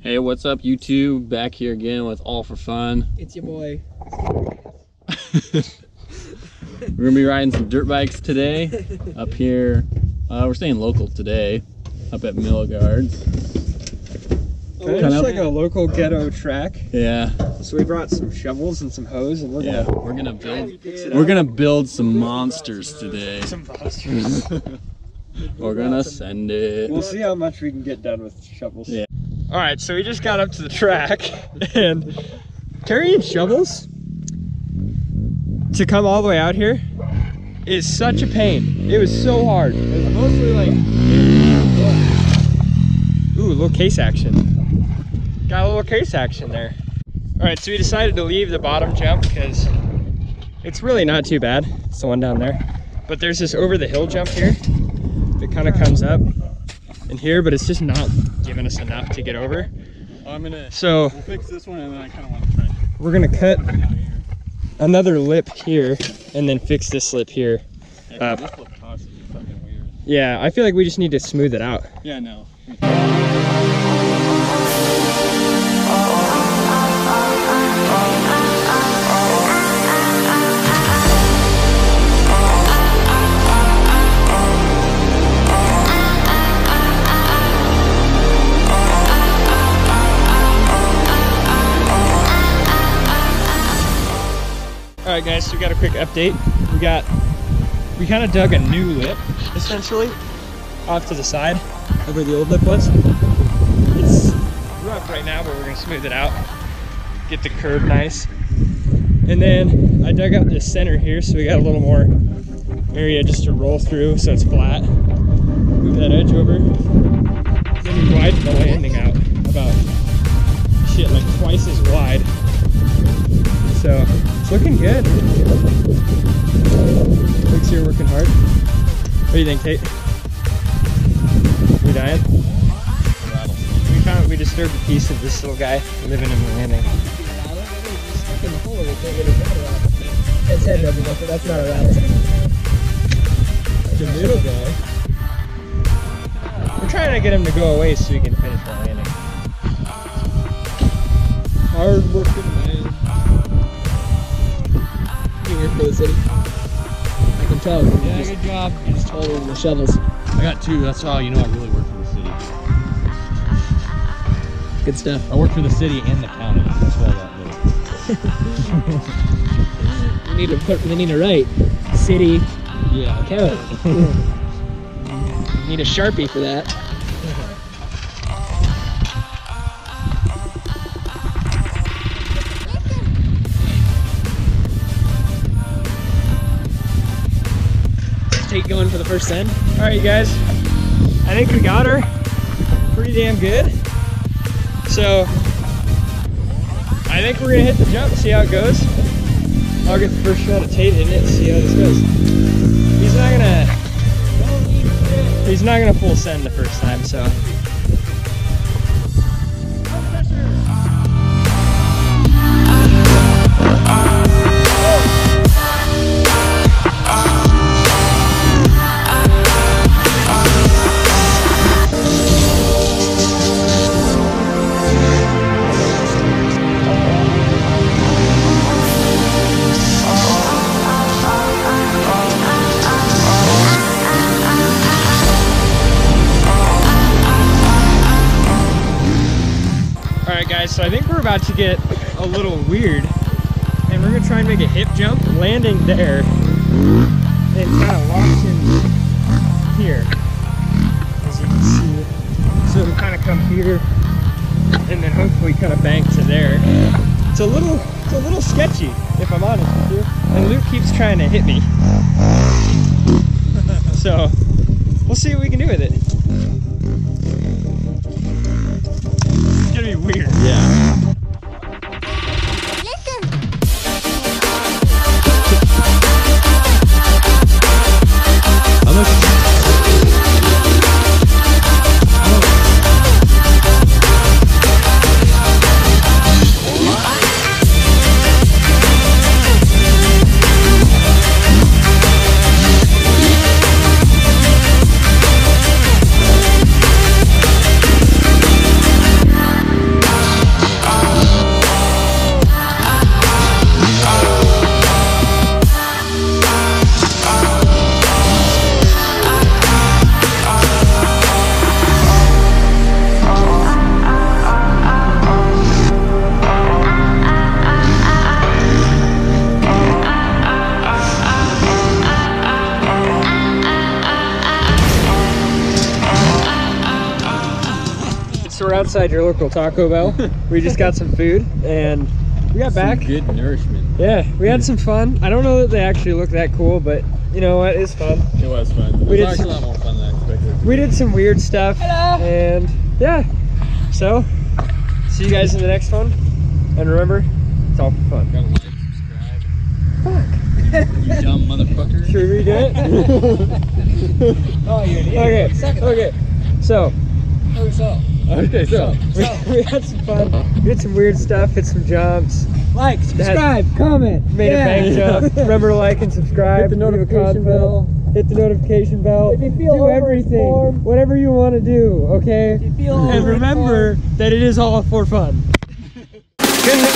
Hey, what's up YouTube? Back here again with All for Fun. It's your boy. We're gonna be riding some dirt bikes today up here. We're staying local today up at Milgard's. It's like a local ghetto track. Yeah. So we brought some shovels and some hose, and we're gonna build some monsters today. Some monsters. We're gonna send it. We'll see how much we can get done with shovels. Yeah. All right, so we just got up to the track, and carrying shovels to come all the way out here is such a pain. It was so hard. It was mostly like, ooh, a little case action. Got a little case action there. All right, so we decided to leave the bottom jump because it's really not too bad. It's the one down there. But there's this over the hill jump here that kind of comes up in here, but it's just not giving us enough to get over. We'll fix this one, and then I kind of want to try. We're gonna cut another lip here and then fix this lip here up. This lip cost is fucking weird. Yeah, I feel like we just need to smooth it out. Yeah, no. All right, guys, so we got a quick update. We kind of dug a new lip, essentially, off to the side of where the old lip was. It's rough right now, but we're gonna smooth it out, get the curve nice. And then I dug out this center here, so we got a little more area just to roll through, so it's flat. Move that edge over. Then we widened the landing out about, shit, like twice as wide. So it's looking good. Looks you're working hard. What do you think, Kate? We dying? We disturbed a piece of this little guy living in the landing. His head doesn't look, that's not a rattle. The middle guy. We're trying to get him to go away so we can finish the landing. Hard working man. You work for the city. I can tell. Yeah, good job. You just told him the shovels. I got two. That's how you know I really work for the city. Good stuff. I work for the city and the county. That's why I got little. We need to write city, Yeah. county. Need a Sharpie for that. Going for the first send. All right, you guys. I think we got her pretty damn good. So I think we're gonna hit the jump, see how it goes. I'll get the first shot of Tate in it, see how this goes. He's not gonna full send the first time, so. So I think we're about to get a little weird, and we're gonna try and make a hip jump, landing there, and kind of locked in here, as you can see. So it'll kind of come here, and then hopefully kind of bank to there. It's a little sketcy, if I'm honest with you. And Luke keeps trying to hit me. So we'll see what we can do with it. It's gonna be weird. Yeah. so we're outside your local Taco Bell. We just got some food and we got back. Some good nourishment. Yeah, we had some fun. I don't know that they actually look that cool, but you know what? It's fun. It was fun. It was actually a lot more fun than I expected. We did some weird stuff. Hello. And yeah. So, see you guys in the next one. And remember, it's all for fun. Gotta like, subscribe. Fuck. You dumb motherfucker. Should we do it? Oh, you're an idiot. Okay. So. Okay, so. We had some fun. We did some weird stuff. Hit some jumps. Like, subscribe, comment. Made a bank jump. Remember to like and subscribe. Hit the notification bell. Hit the notification bell. If you feel do everything. Whatever you want to do, okay? If you feel and remember that it is all for fun. Good night.